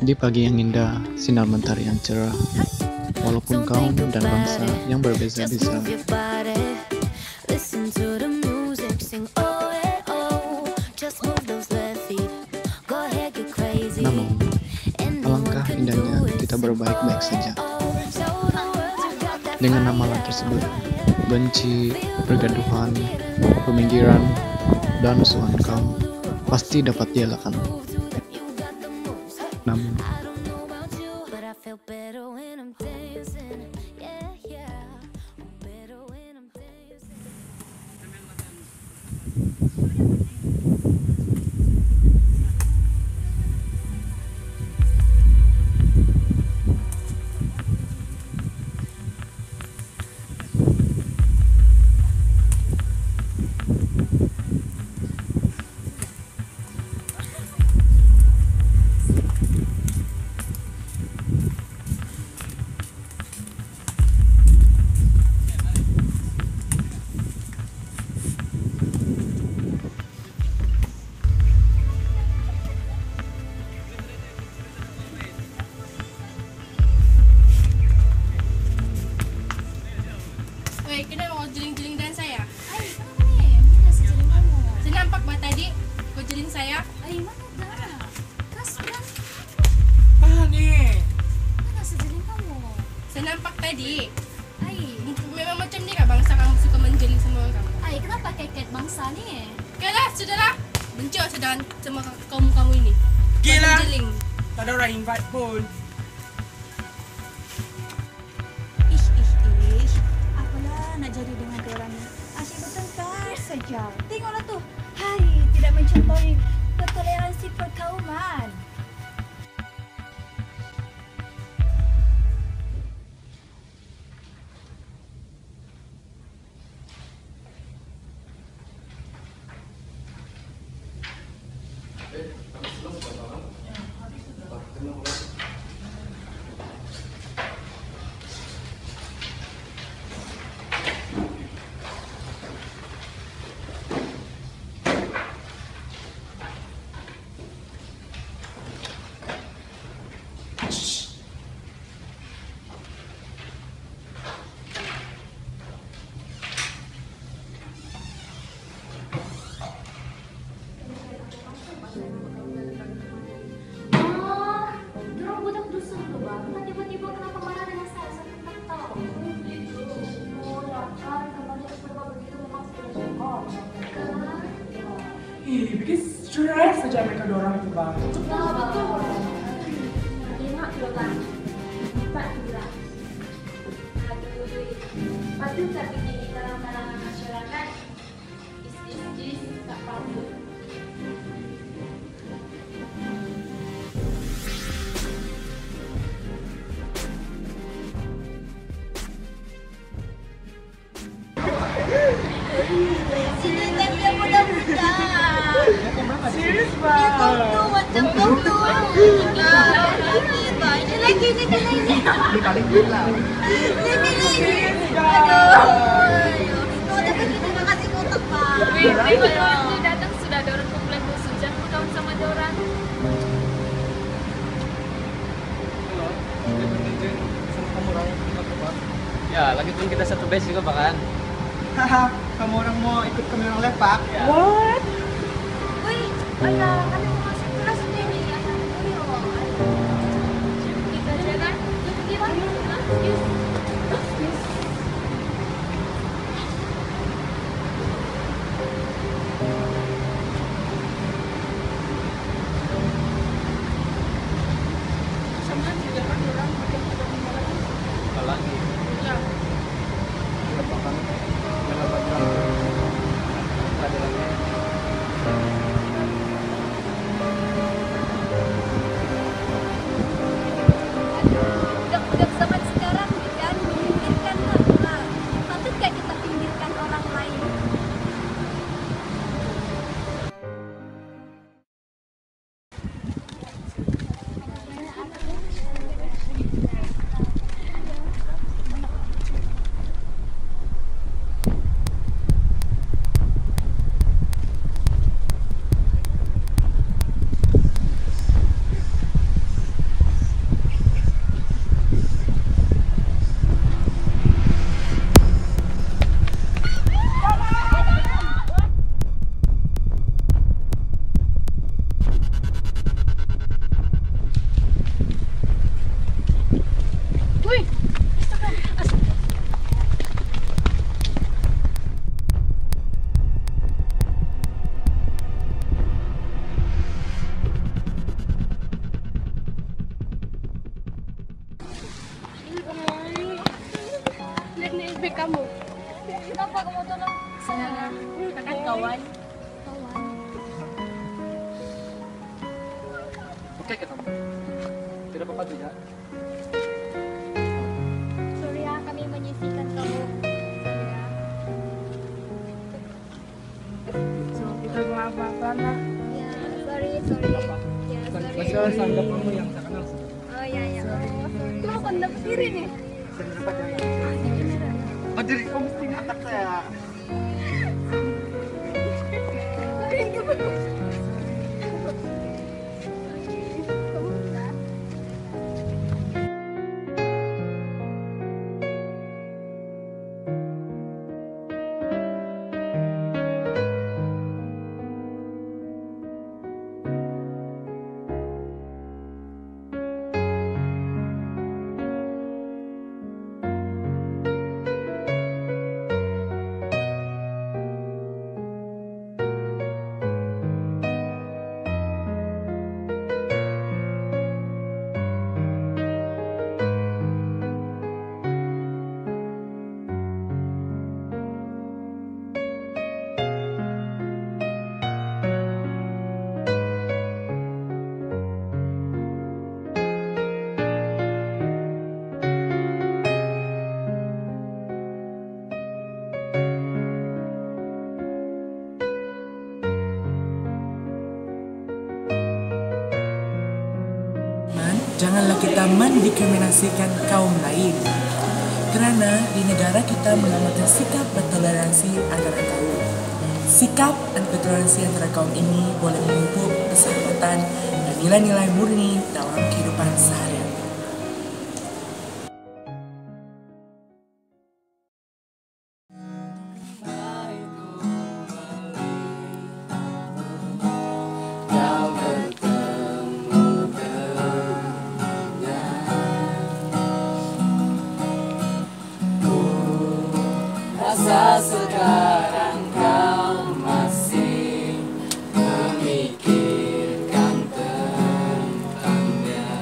Di pagi yang indah, sinar mentari yang cerah, walaupun kaum dan bangsa yang berbeza-beza. Namun, alangkah indahnya kita berbaik-baik saja. Dengan amalan tersebut, benci, pergaduhan, peminggiran, dan musuhan kaum pasti dapat dielakkan. Namun, kenapa kau jeling-jeling dan saya? Ay, kenapa nih? Mana sejeling kamu? Saya nampak bah tadi kau jeling saya. Ay, mana dah? Kas bilang, nih. mana sejeling kamu? Saya nampak tadi. Ay, Memang macam ni kah bangsa kamu suka menjeling semua orang? ay, kenapa keket bangsa nih? Okeylah, sudahlah. Benci saya dengan sama kamu ini. Gila. Menjeling. Tak ada orang invite pun. Ih, apalah nak jadi dengan diorang ni? Asyik bertengkar saja. Tengoklah tu. Hai, tidak mencontohi toleransi perkauman. Dorang budak dusun tu bang. Tiba-tiba kenapa marah dengan saya? Saya tak tahu. Oh, ya kan. Kalau dia berbuat begitu memang sudah cukup. Bikin stres saja mereka dorang itu bang. Betul. 5 kilogram. 4 kilogram. Aduh. Patut tak begini dalam kalangan masyarakat? Is tak patut. Sini kan dia budak-budak. Serius Macam tu, macam tu. Ini lagi, ni kan ini. Ini paling gila. Lagi. Aduh. Kau dah pergi terima kasih kau tepat. Kalau tu datang sudah ada orang komplain musuh. Jangan berkawan sama dia orang. Ya, lagi pun kita satu base juga bahkan. Haha, kamu orang mau ikut kami orang lepak? Ya. What? Woi, ayah, kami mau masuk kelas sendiri. Ayo. Kita jalan. Pergi bang. Yes. Sama juga kan orang pakai Lagi. Ya. Oke kamu. Tidak apa-apa tidak. Sorry ya, kami menyisihkan kamu. Kita apa-apa lah. Ya, sorry. Ya, sorry. Masih harus anggap kamu yang tak kenal. Oh ya. Oh, sorry. Kau kondak sendiri nih. Kenapa jangan? Oh, diri kamu mesti ngangkat saya. Janganlah kita mendiskriminasikan kaum lain, karena di negara kita mengamalkan sikap bertoleransi antara kaum. Sikap dan bertoleransi antara kaum ini boleh memupuk persahabatan dan nilai-nilai murni dalam kehidupan sehari-hari. Rasa sekarang kau masih memikirkan tentangnya.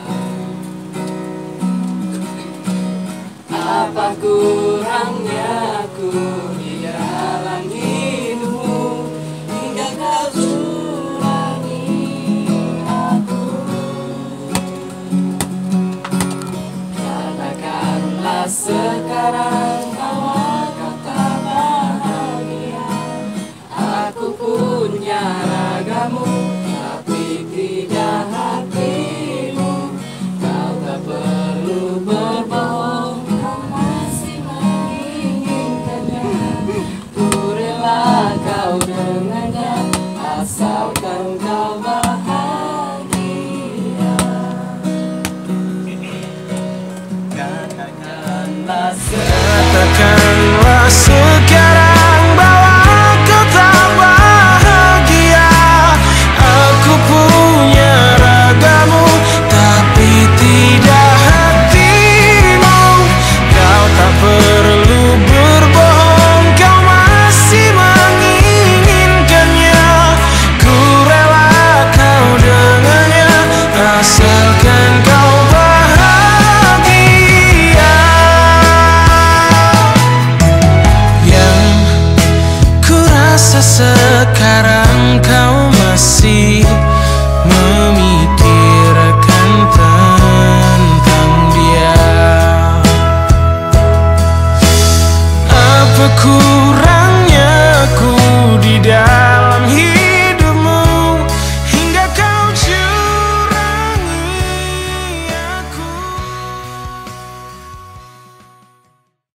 Apa kurangnya aku di dalam hidupmu hingga kau curangi aku. Katakanlah sekarang punya ragamu, tapi tidak hatimu. Kau tak perlu berbohong, kau masih menginginkannya. Ku rela kau dengannya, asalkan kau bahagia. Katakanlah sekarang bahwa kau tak bahagia. Aku punya ragamu, tapi tidak hatimu. Kau tak perlu berbohong, kau masih menginginkannya. Ku rela kau dengannya, asalkan kau bahagia. Yang ku rasa sekarang kau masih memikirkan tentang dia. Apa ku